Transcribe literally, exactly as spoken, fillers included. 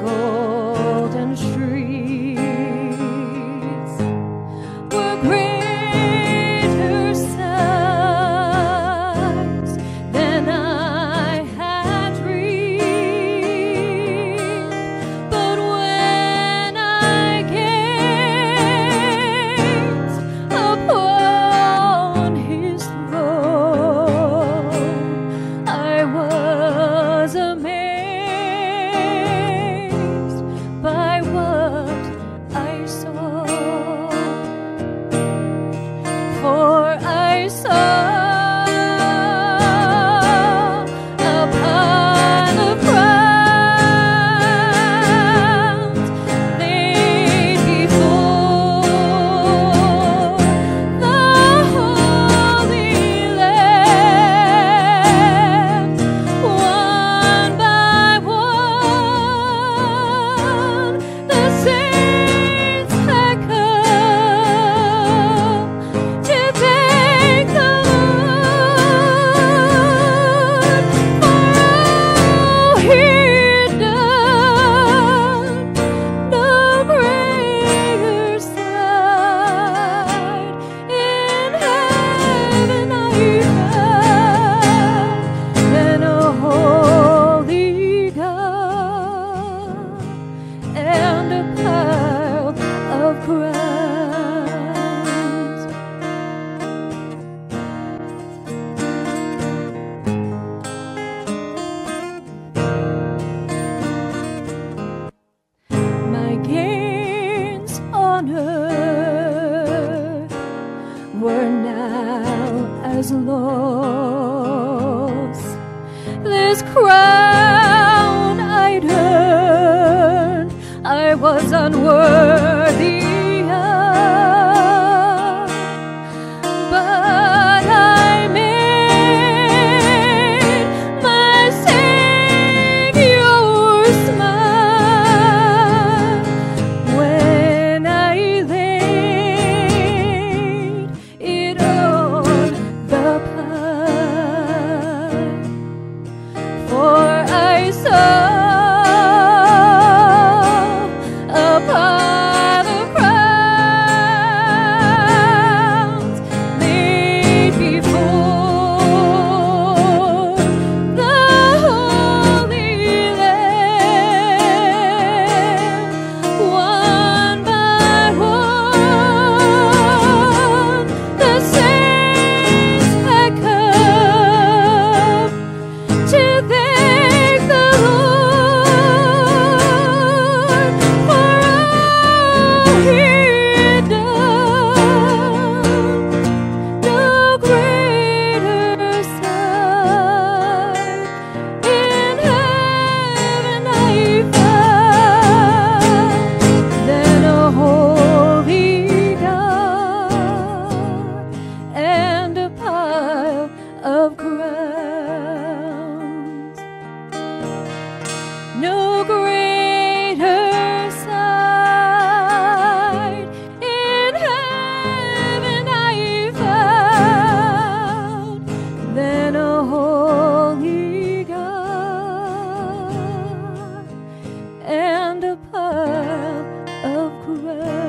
golden streets were greater sights than I had dreamed. But when I gazed upon his throne, I was amazed by what I saw. For I saw a pile of crowns laid before the Holy Lamb. One by one, the saints had come to thank the Lord for all He'd done. No greater sight in heaven I found than a holy God and a pile of crowns. My gains on earth were now as loss. This crown I'd earned, I was unworthy of, but I made my Savior smile when I laid it on the pile. For I saw a pile of crowns laid before the Holy Lamb. One by one, the saints had come to thank the Lord for all He'd done. No greater sight in heaven I found than a holy God and a pile of crowns. No greater sight in heaven I found than a holy God and a pile of crowns.